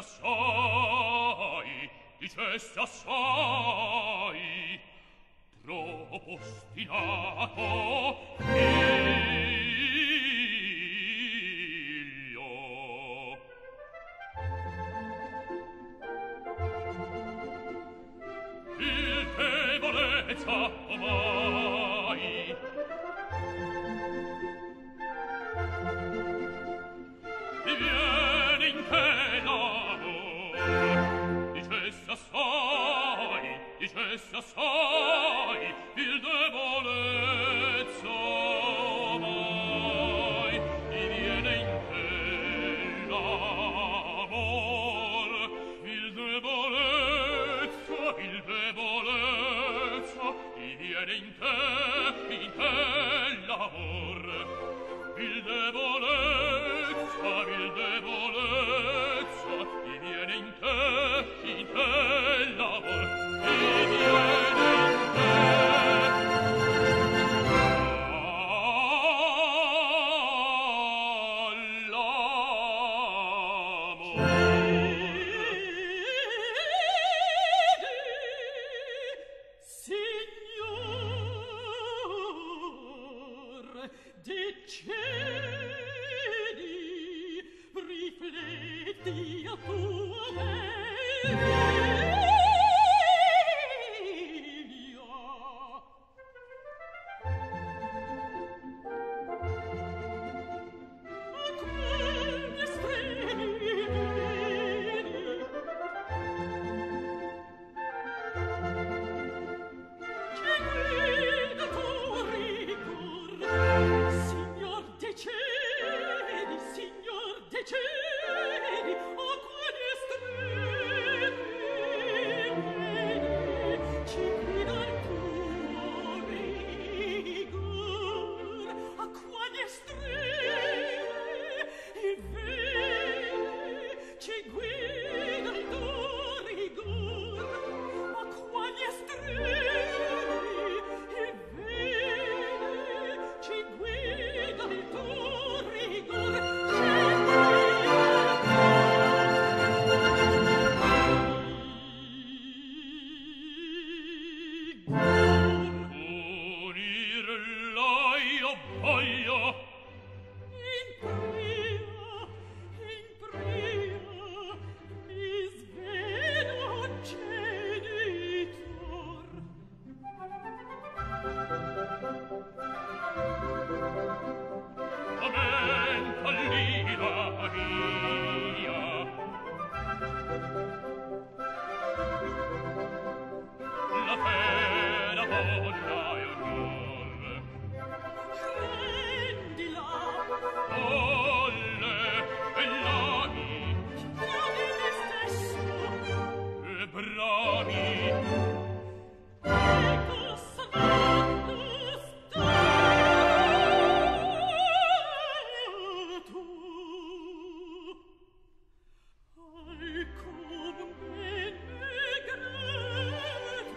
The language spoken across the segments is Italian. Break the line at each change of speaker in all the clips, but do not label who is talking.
dicesse assai, troppo ostinato figlio. Il debolezza omai diviene in te l'amor, dicesse assai, il debolezza omai diviene in te l'amor, il debolezza diviene in te l'amor, il debolezza diviene in te l'amor, diviene in te
Rifletti a tua meglio. A quegli estremi vedi, che guida tuo rigor, signor decedi, signor decedi, a quali estremi vedi, ci guida il tuo rigor, a quali estremi vedi, ci guida il tuo rigor, a quali estremi vedi, ci guida il tuo rigor,
unir l'aio voglio.
in pria mi svedo genitor.
Aumenta l'ira mia, la pena donna e onor,
Rendila,
volle e l'ami
chiami me stesso,
e brami,
ecco sanando stato. Ai come negrato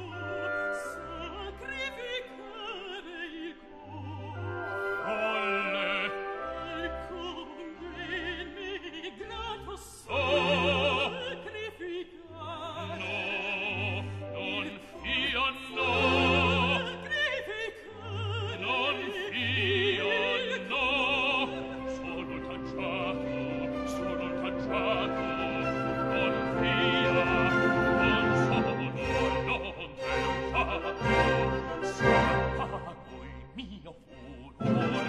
sacrificare il cuore.
volle
Ai come negrato sacrificare
no, non fia no,
sacrificare
non fia no, sono il cacciato, non fia, non sono, non tentato, scappato il mio furor,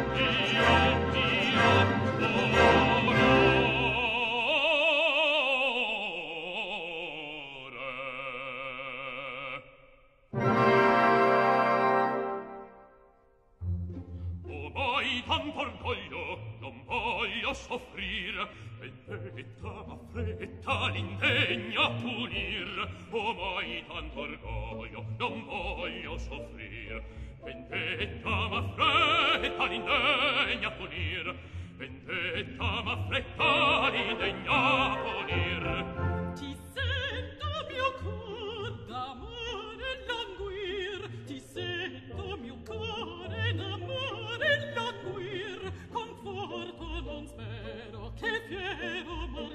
Ormai tanto orgoglio non voglio soffrir, vendetta m'affretta l'indegna punir. Ormai tanto orgoglio non voglio soffrir, vendetta m'affretta l'indegna punir. Vendetta m'affretta l'indegna punir.
Ti sento mio cor d'amore languir, ti sento mio core d'amore languir, conforto non spero che fiero morgir,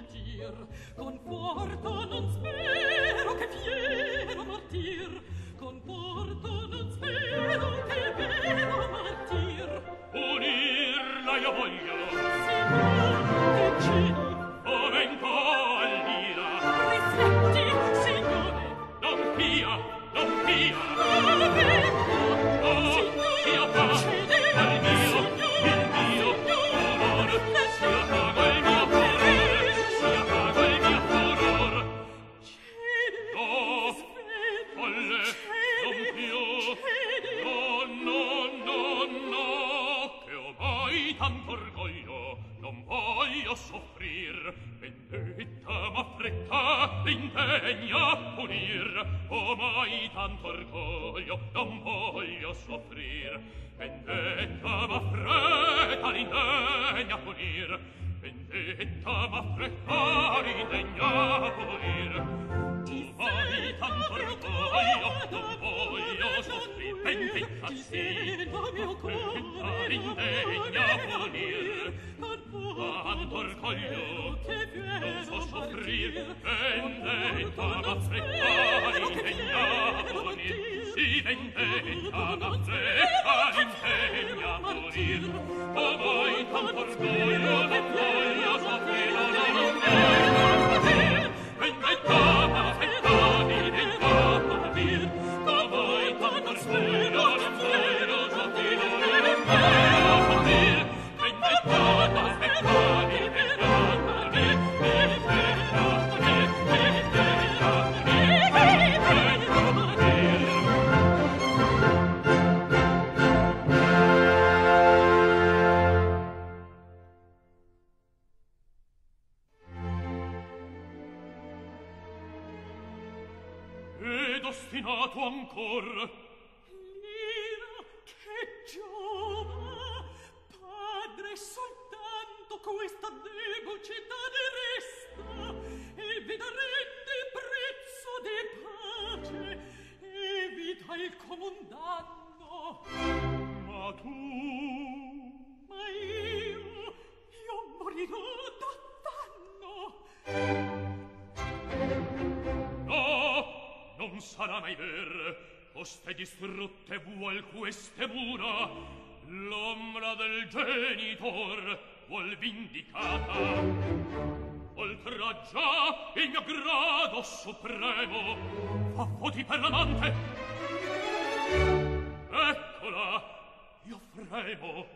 dir, conforto non spero che fiero martir, conforto non spero che vero martir.
Unirla io voglio,
Signor, che c'è?
Fomento all'ira.
Rifletti, signore.
Non pia, non pia.
Fomento,
Sia fa
cede,
al mio, il mio furor. Sia pago il mio furor. Sia pago il mio furor. No, folle, non più. No, no, no, no, che ho mai tanto orgoglio, non voglio soffrir. Vendetta m'affretta, l'indegna punir. Ho mai tanto orgoglio, non voglio soffrir. Vendetta m'affretta, l'indegna punir. Vendetta m'affretta, l'indegna punir. Ho mai tanto orgoglio, non voglio soffrir. Vendetta sì, m'affretta, l'indegna punir. Tanto orgoglio, non so soffrir. Vendetta m'affretta, l'indegna punir. Sì, vendetta m'affretta, l'indegna punir. Ho mai tanto orgoglio, non voglio soffrir. Vendetta m'affretta, l'indegna punir. Ho mai tanto orgoglio, non voglio soffrir. Vendetta m'affretta, l'indegna punir. Ed ostinato ancor.
L'ira che giova, padre, soltanto questa debol città ne resta, e vi da rende prezzo di pace, e vi dà il comun danno.
Ma tu
Ma io morirò d'affanno.
no, non sarà mai ver. Oste distrutte vuol queste mura, l'ombra del genitor vuol vindicata. Oltraggia il mio grado supremo, fa voti per l'amante. Eccola, io fremo.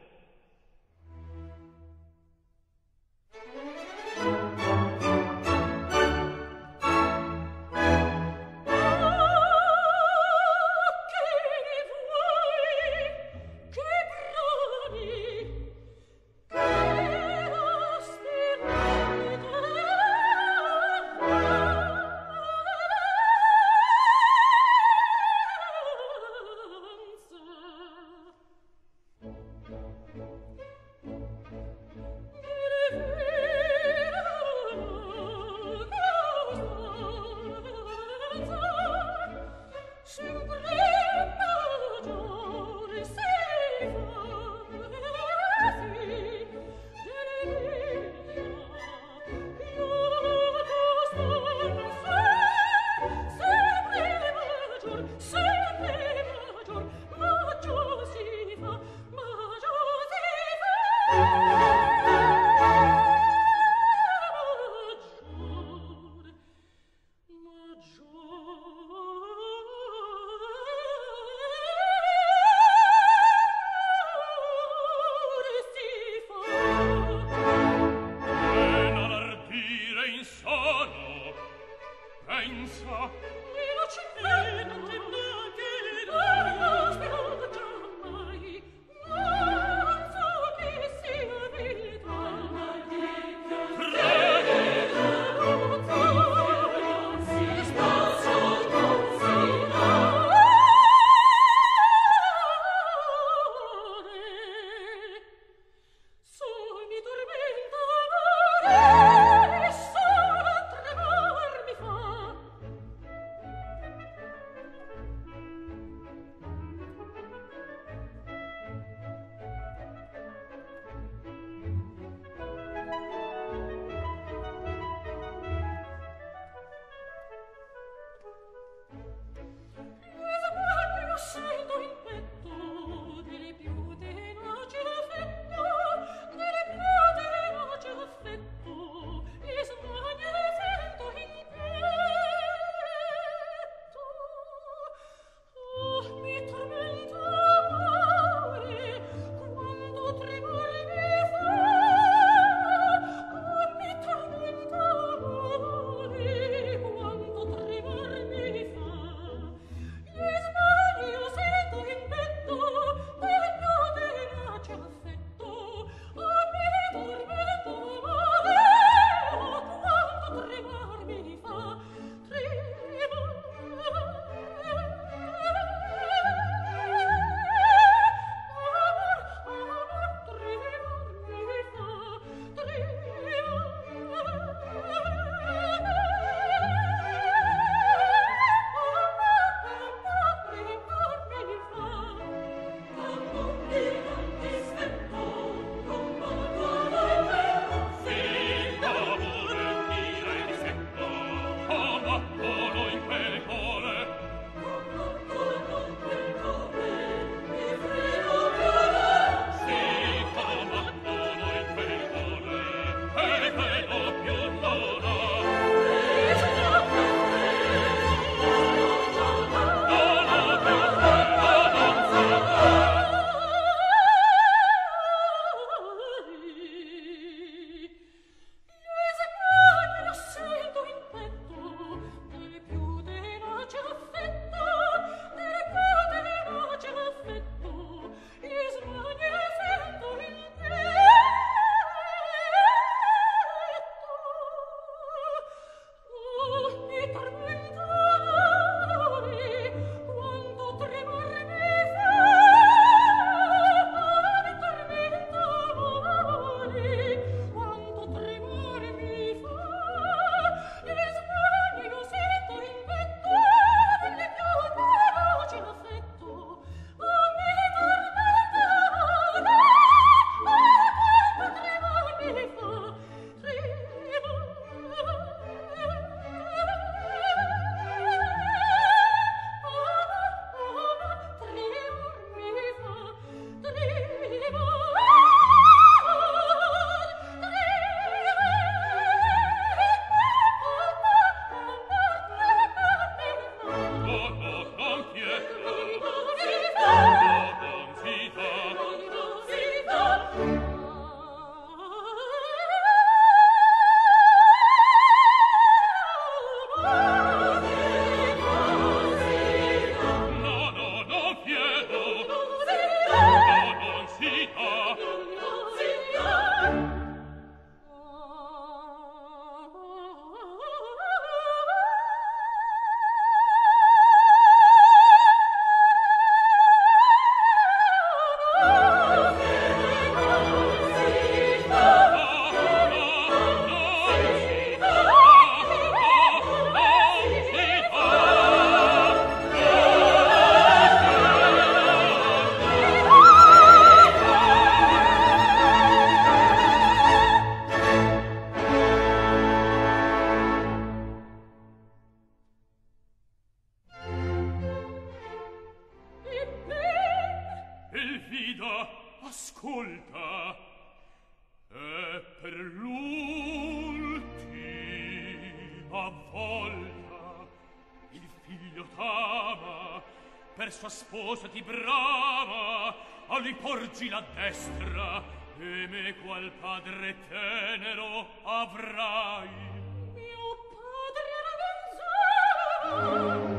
l'ultima volta il figlio t'ama, per sua sposa ti brama, a lui porgi la destra e me qual padre tenero avrai.
Mio padre ravenzava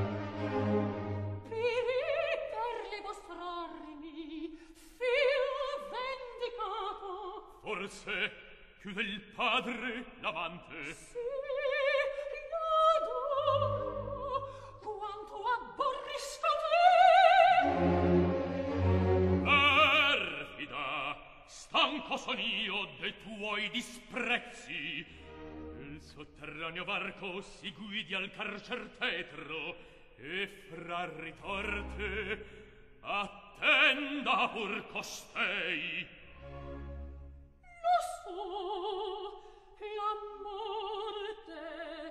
per le vostre armi, fil vendicato.
Forse più del padre l'amante.
Sì, l'adoro, quanto aborrisco te.
Perfida, stanco son io de tuoi disprezzi. Il sotterraneo varco si guidi al carcer tetro e fra ritorte attenda pur costei.
Lo so, la morte.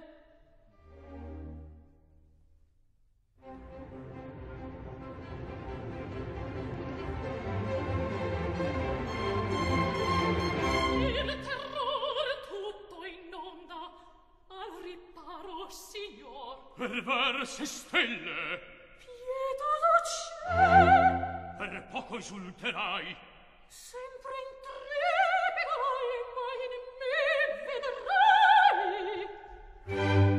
Il terrore tutto inonda, al riparo, signor.
Perverse stelle,
Pietoso ciel,
per poco esulterai.
sempre intrepido mai in me vedrai.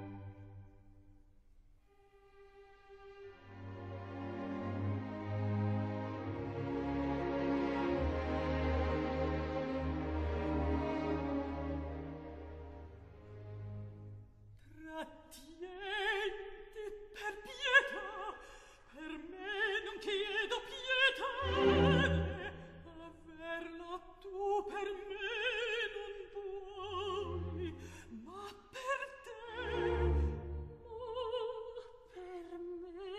Trattienti per pietà, per me non chiedo pietà, averla tu per me non puoi, ma per te,
Per me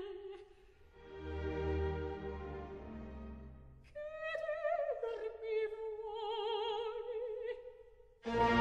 chiedermi vuoi.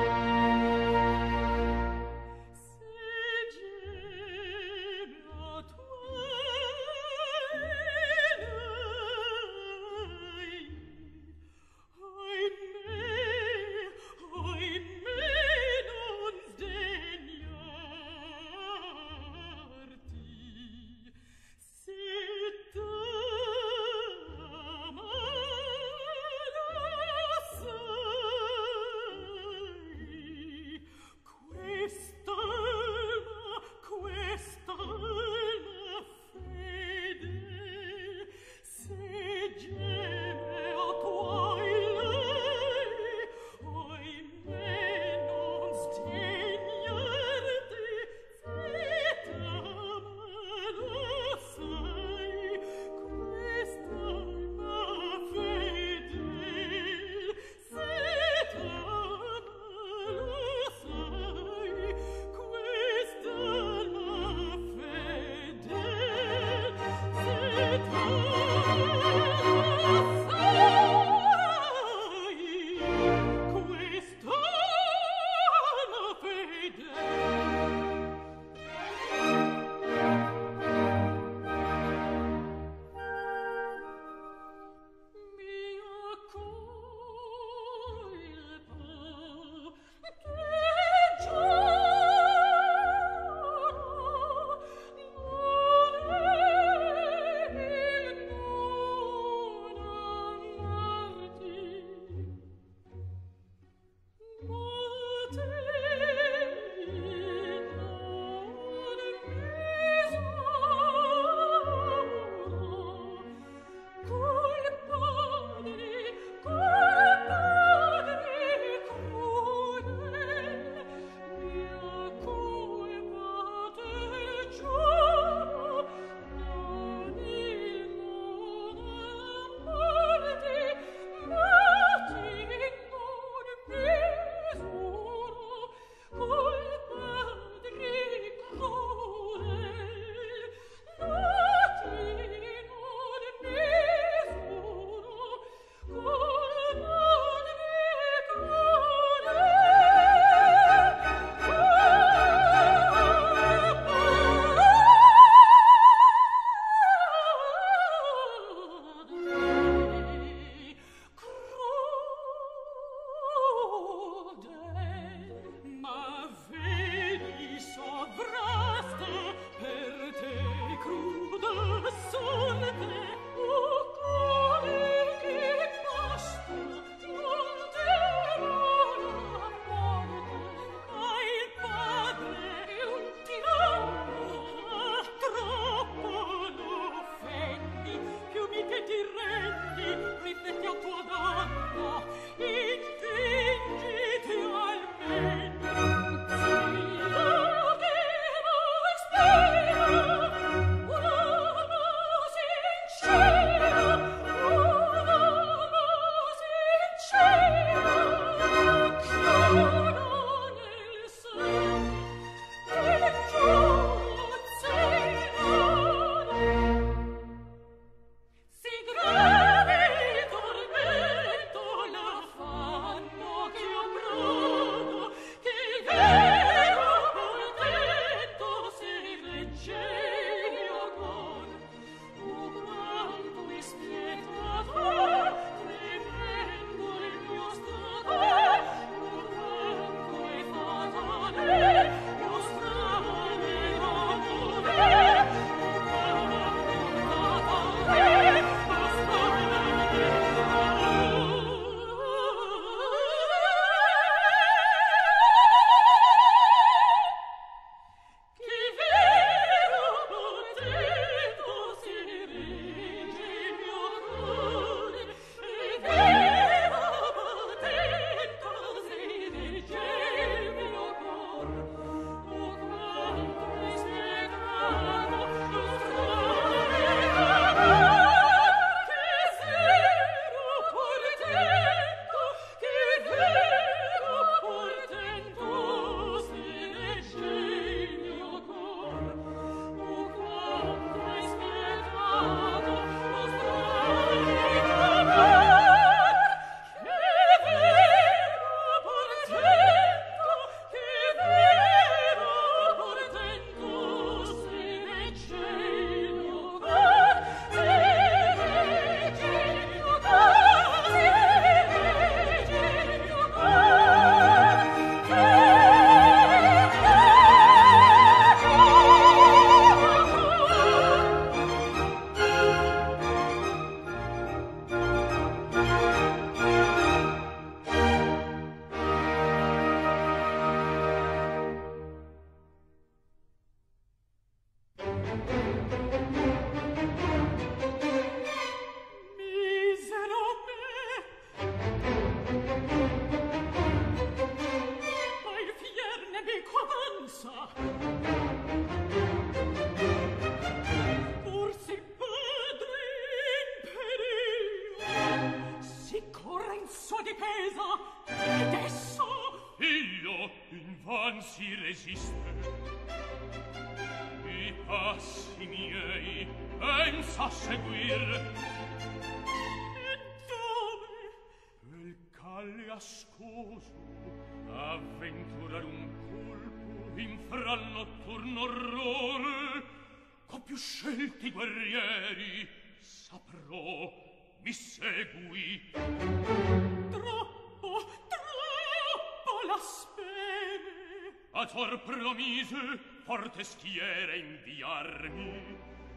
Forte schiere inviarmi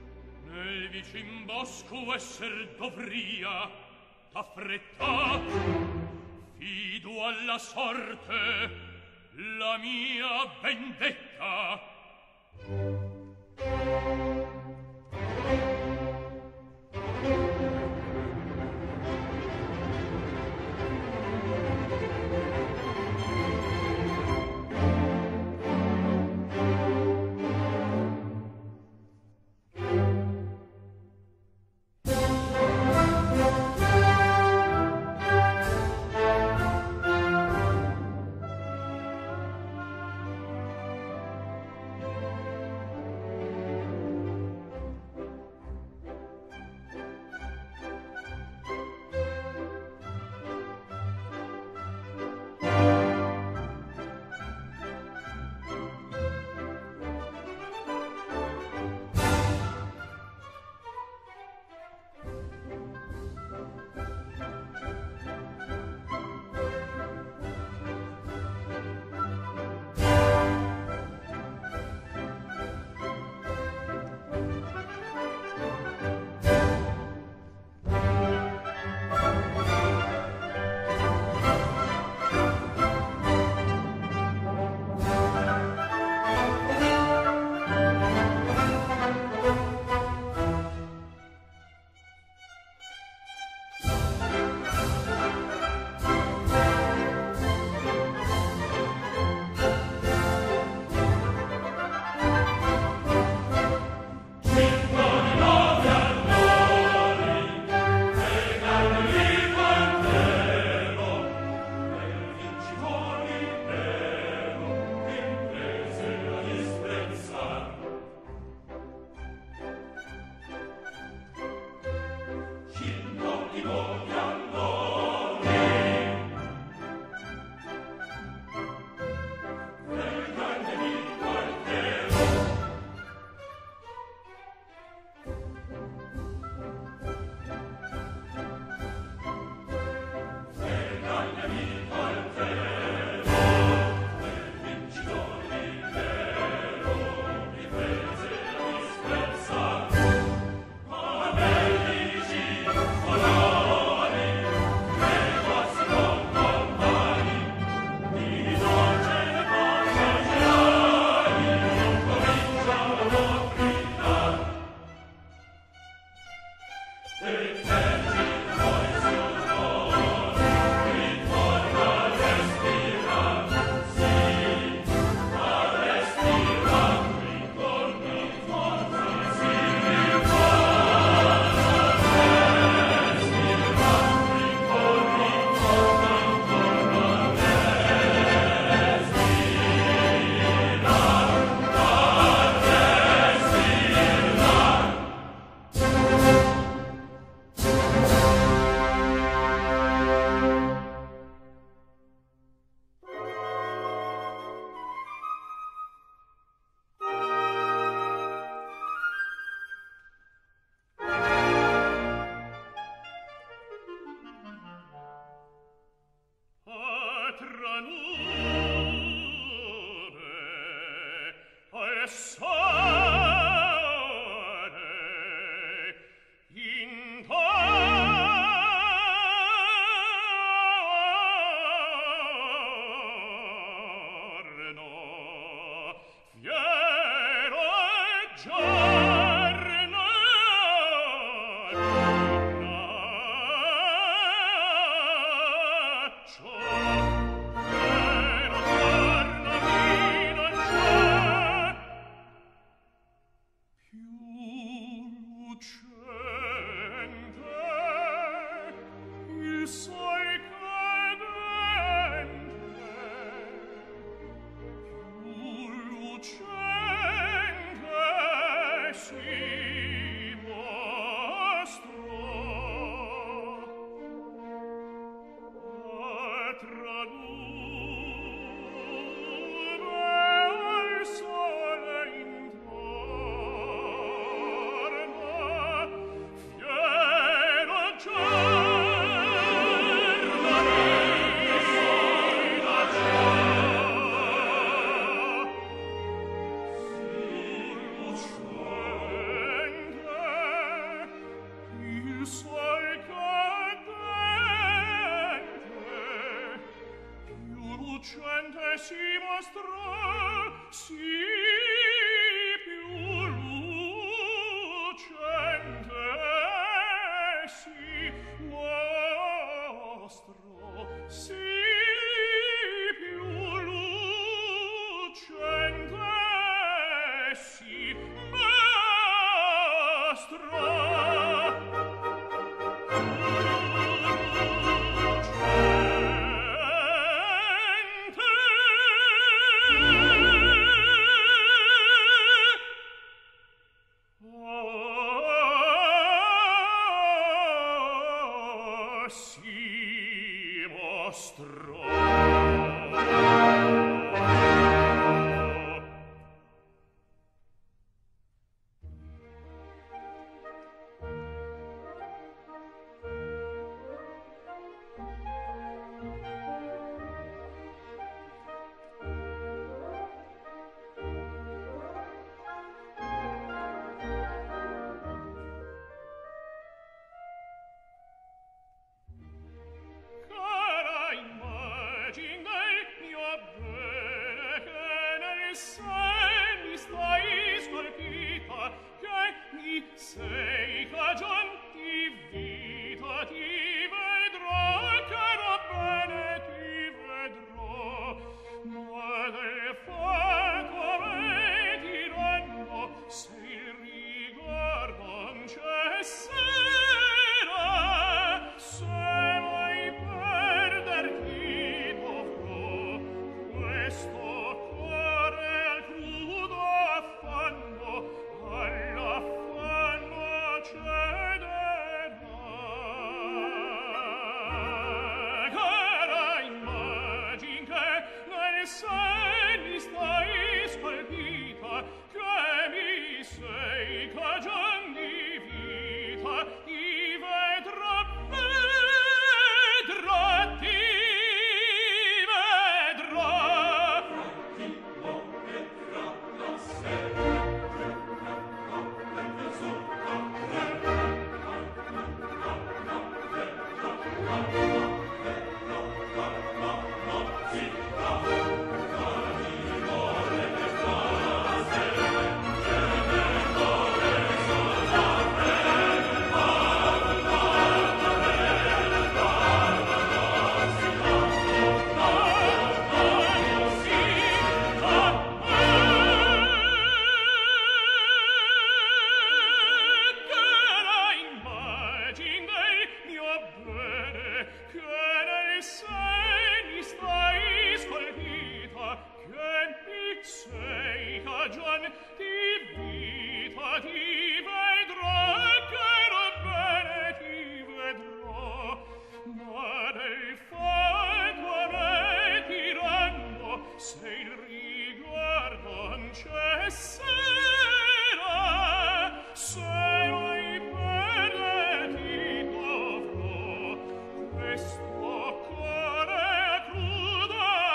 nel vicin bosco esser dovria d'affretta fido alla sorte la mia vendetta Questo cuore crudo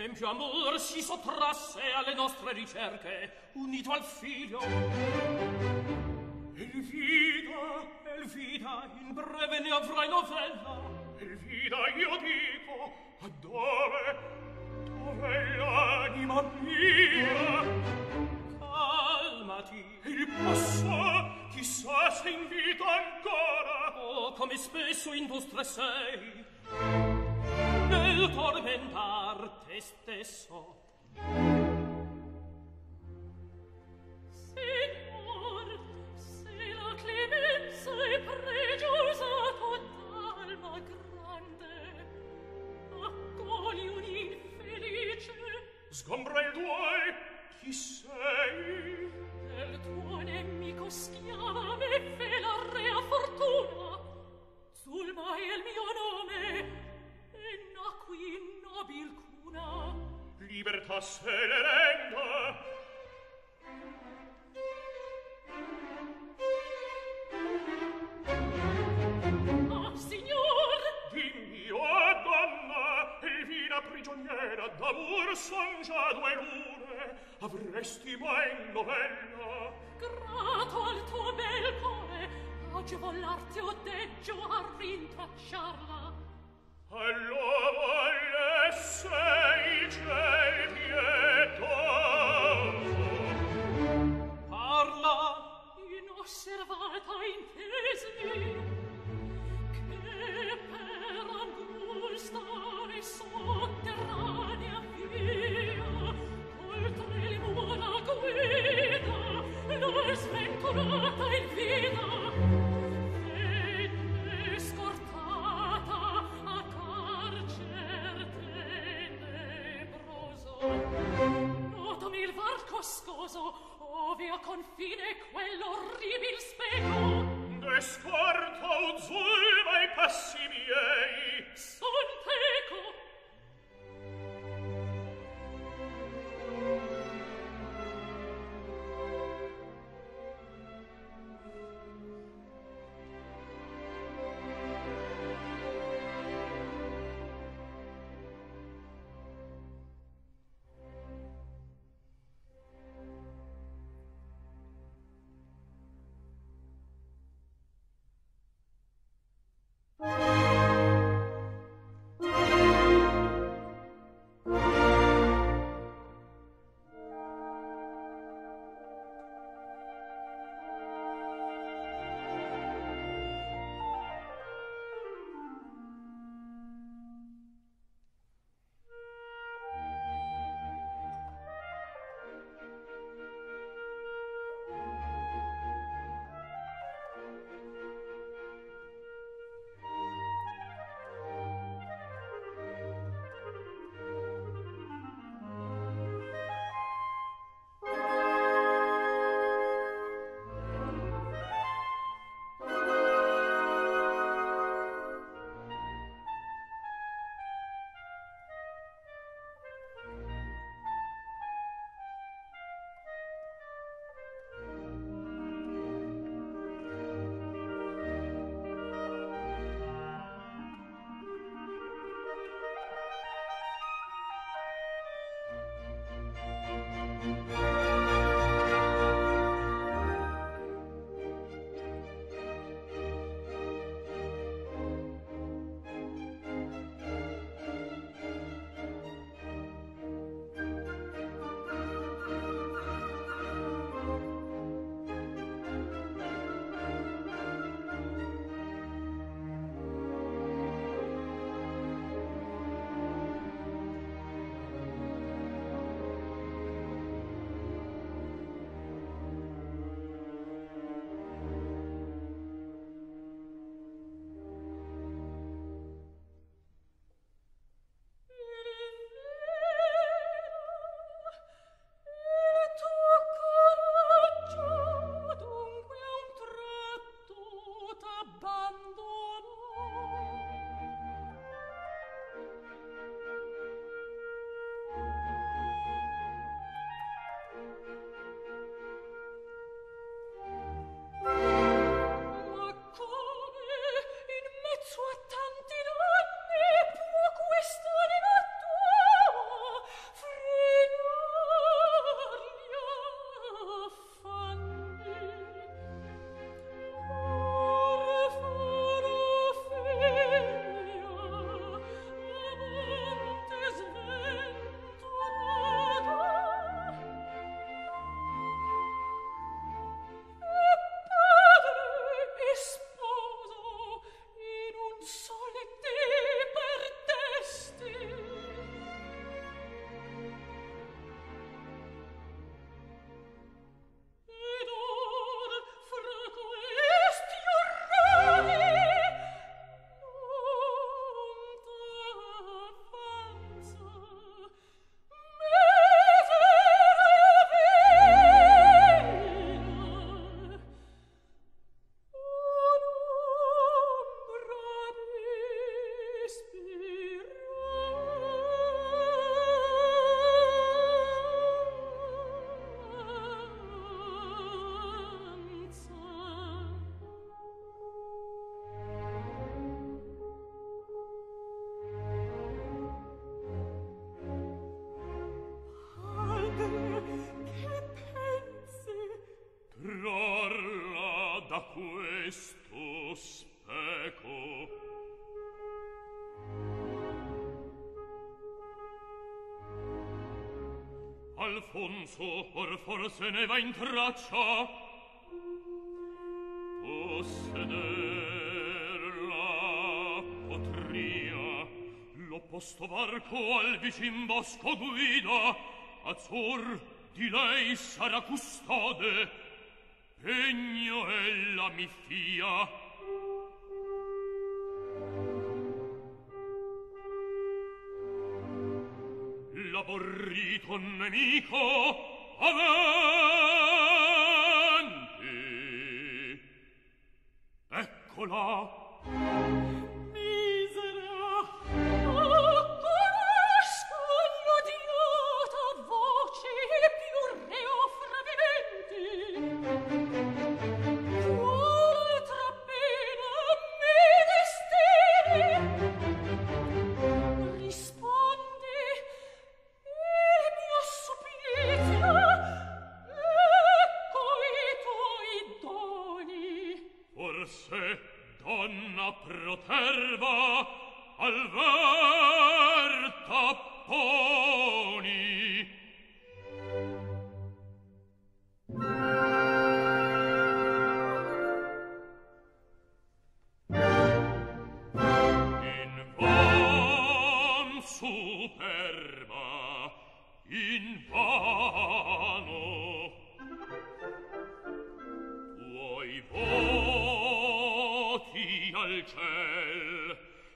l'empio amor si sottrasse alle nostre ricerche, unito al figlio. Elvida, in breve ne avrai novella. Elvida, io dico, a dove? Dove l'anima mia? Calmati. Il passo, chissà se in vita ancora. Oh, come spesso industre sei nel tormentar te stesso.
Signor, se la clemenza è pregiosa d'alma grande, accogli un infelice.
Sgombra il tuoi, chi sei?
Il tuo nemico schiava me fe la rea fortuna. Zulma è il mio nome, e nacqui in nobil cuna.
Libertà se le renda.
Ah, signor!
Dimmi, oh donna, Elvina prigioniera d'amor son già 2 lune, avresti mai novella?
Grato al tuo bel cuore, oggi vollarti o deggio a rintracciarla.
Allora volesse il ciel pietoso. Parla!
Inosservata intesi che per angusta e sotterranea via oltre il mura guida la sventurata Elvida venne scortata a carcer tenebroso. Notami il varco scoso ove a confine quell'orribil speco.
Descorta o zulma i passi miei.
Son teco.
Alfonso or forse ne va in traccia possederla potria l'opposto varco al vicin bosco guida azzur di lei sarà custode pegno ella mi fia l'aborrito nemico aventi eccola
Misera,
conosco l'odiata voce più reo fra viventi. Qual tra pena me destini? Rispondi, e mia supplizia, ecco i tuoi doni.
forse donna proterva al ver tapponi invan superba invano tuoi voti al ciel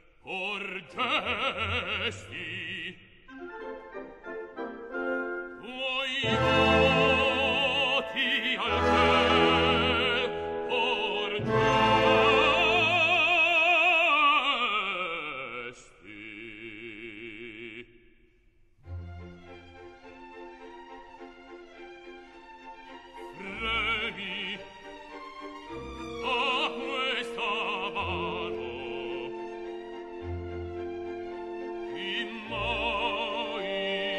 porgesti tuoi voti al ciel porgesti fremi a questa mano chi mai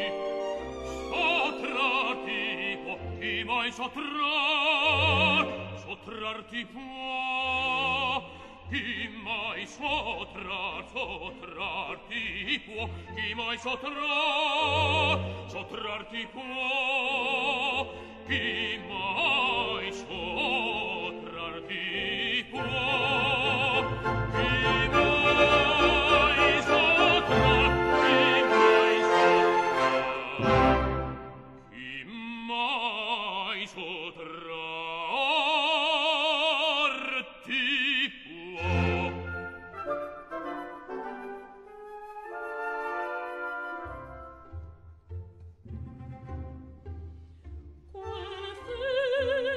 sottrarti può chi mai sottrarti può chi mai sottrarti può chi mai sottrarti può chi mai sottrarti può chi mai sottrarti chi mai sottrarti può
Qual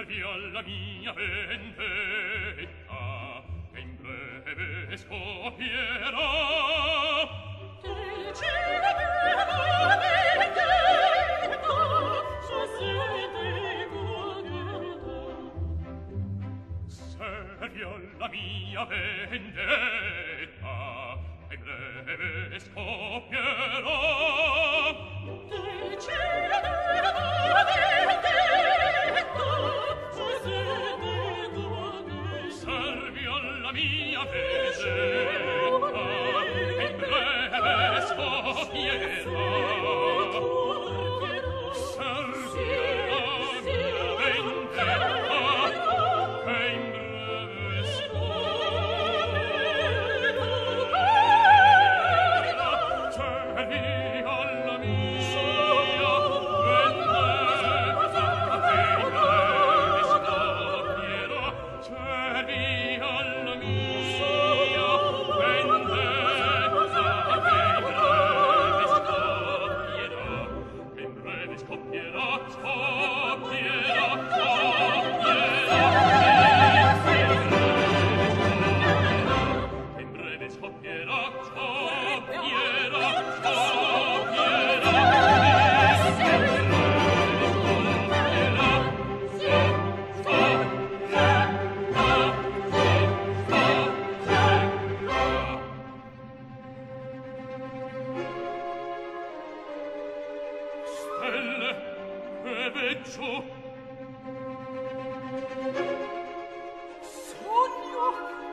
servi alla mia vendetta, che in breve scoppierà. Servi alla mia vendetta, che in breve scoppierà. Servi alla mia vendetta, che in breve scoppierà. Servi alla mia vendetta, che in breve scoppierà. Servi alla mia vendetta, che in breve scoppierà. Servi alla mia vendetta, che in breve scoppierà. Scoppierà, che in breve scoppierà, scoppierà, stelle e veggio.
Sogno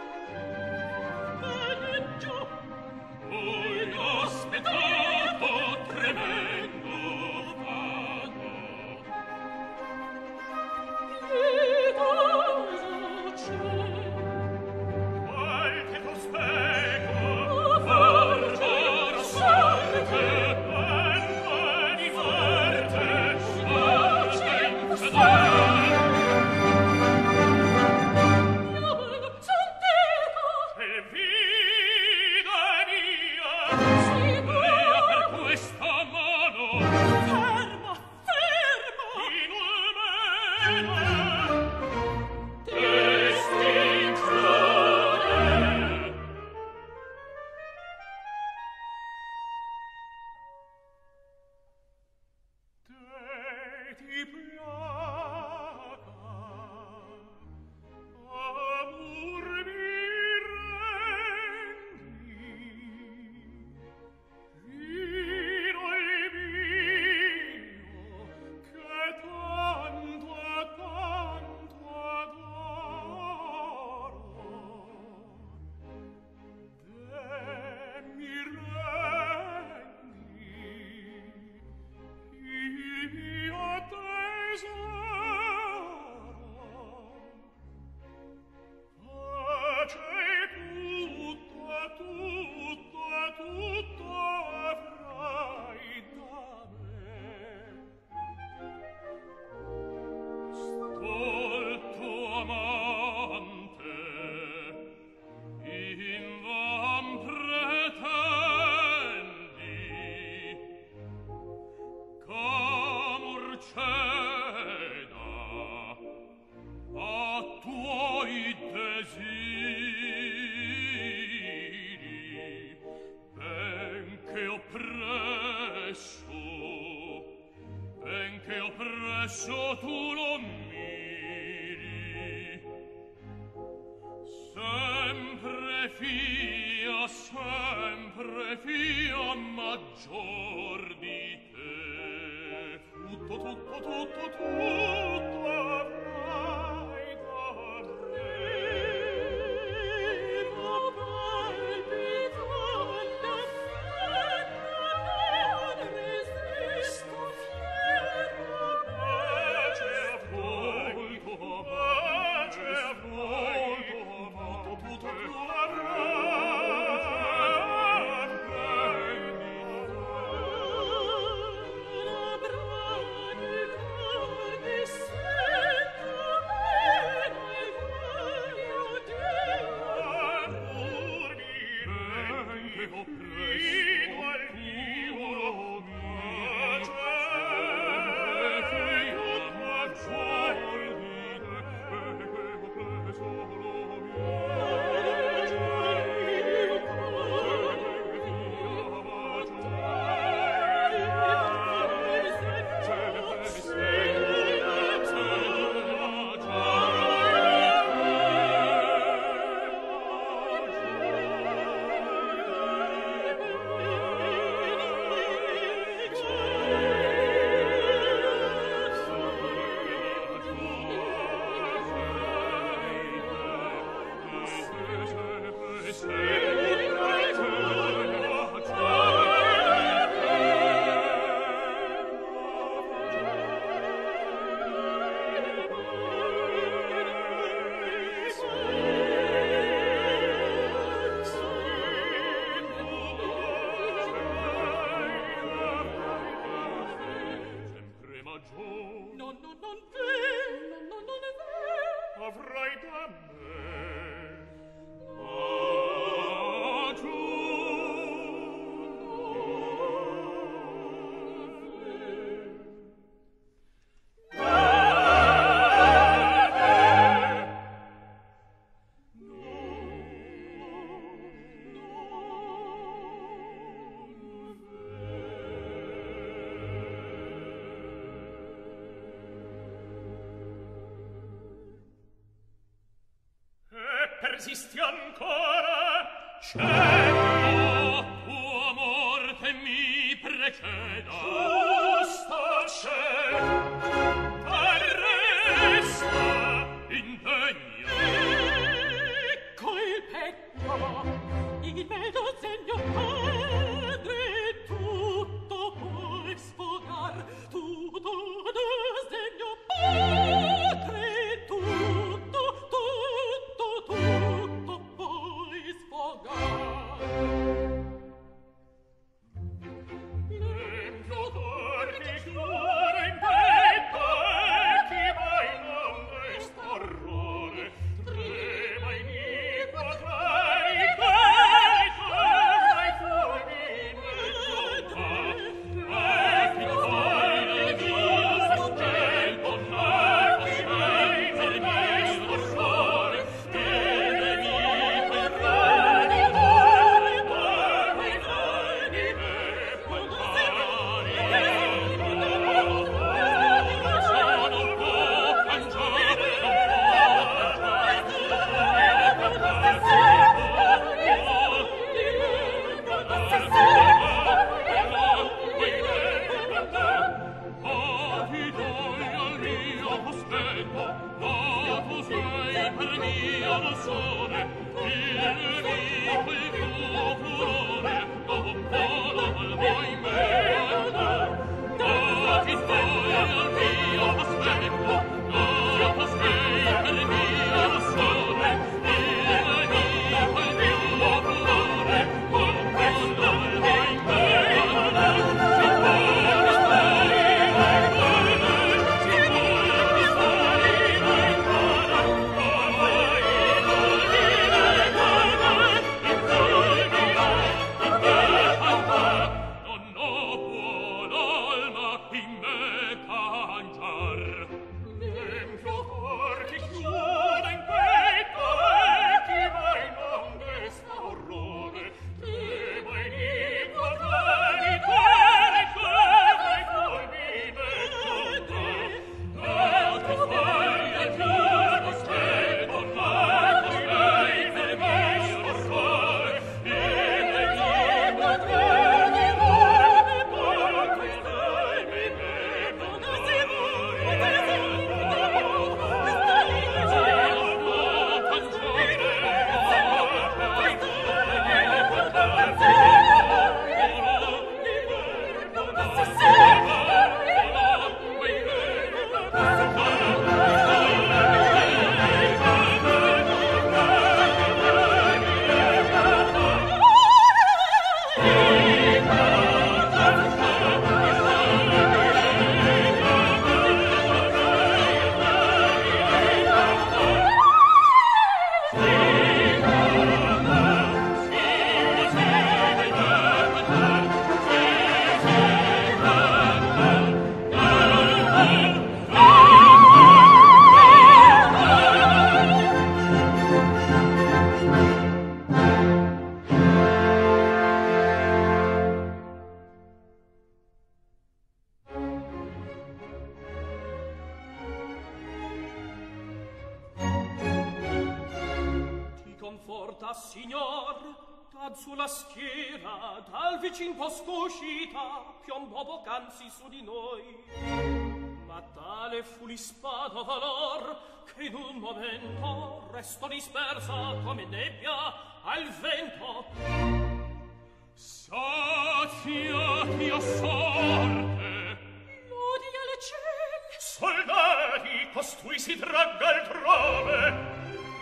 veggio
Voi aspettato tremendo vago. Qualche cospetto forgiar sorte, di forte, e vida mia, prea per questa mano,
ferma
in estinzione. Te ti piaca, amor mi rendi, vino il mio, che tanto adoro. Te mi rendi il mio tesoro. Pace tutto avrai da me. Stolto amante, invan pretendi ch'amor ceda a tuoi desiri, ben che oppresso tu lo miri. Sempre fia maggior di te. Tutto avrai da me. persisti ancora, cielo, tua morte mi preceda. Giusto c'è, arresta, indegna.
Ecco il petto, il vedo segno padre, tutto puoi sfogar, tutto segno padre, tutto puoi sfogar. L'empio cor che chiude in petto e chi mai non resta orrore, trema in iniqua carica. Signor, dal sulla schiera, dal vicin bosco uscita, piombò poc'anzi su di noi. Ma tale fu l'ispado valor, che in un momento restò dispersa come nebbia al vento.
Saziati a sorte,
lodi al ciel,
soldati, costui si tragga altrove.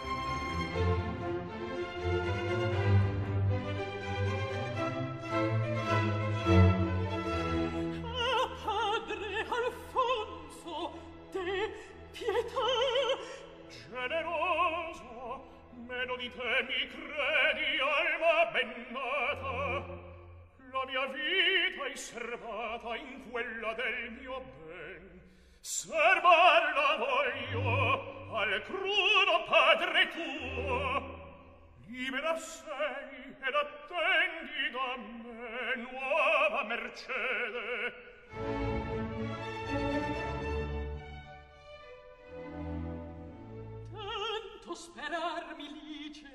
generoso,
meno di te mi credi, alma bennata. La mia vita è servata in quella del mio ben. Servar la voglio al crudo padre tuo. Libera sei ed attendi da me nuova mercede.
Tanto sperar mi lice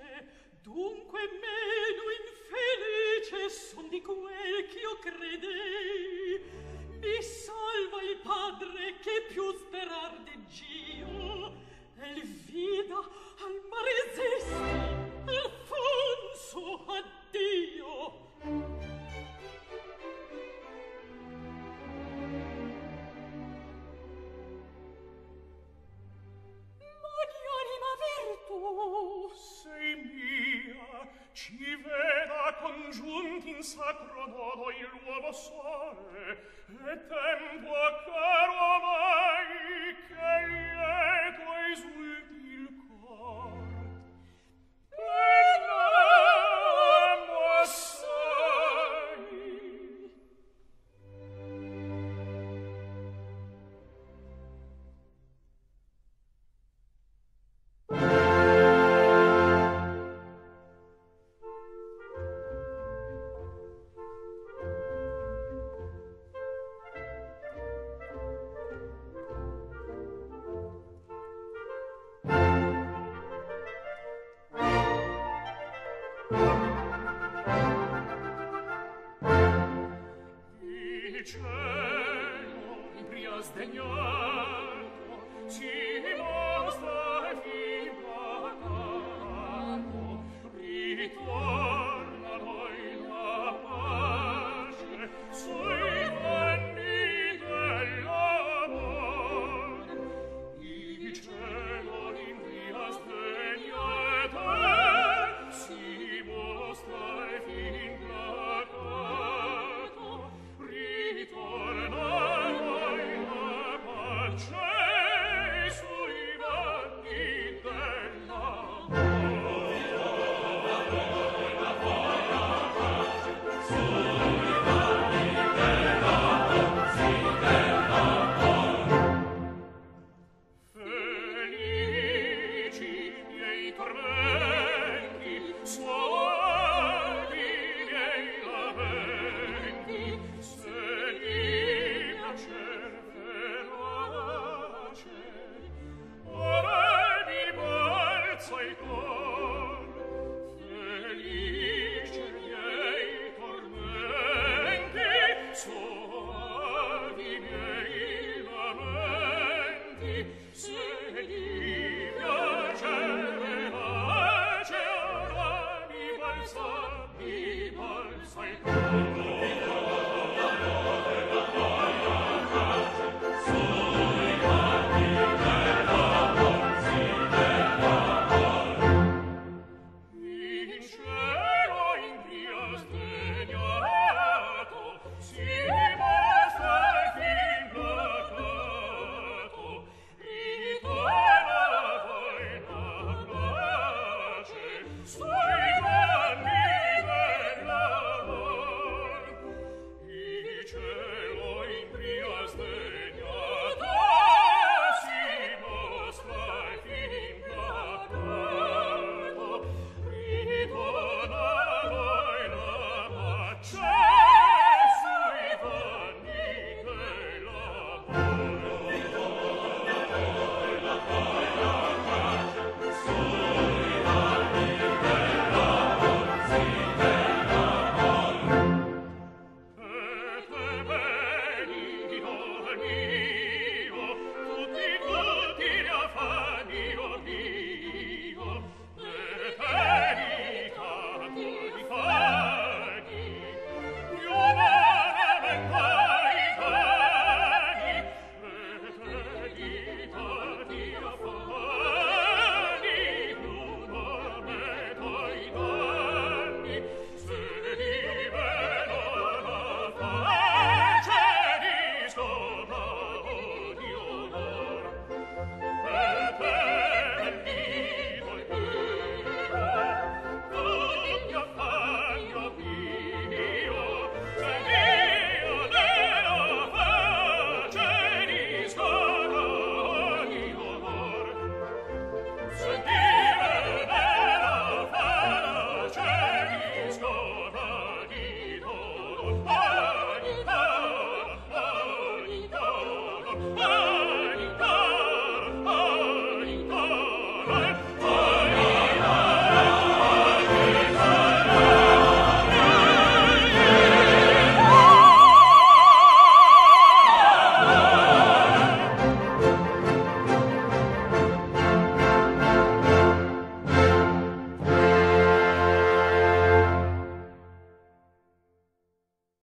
Oh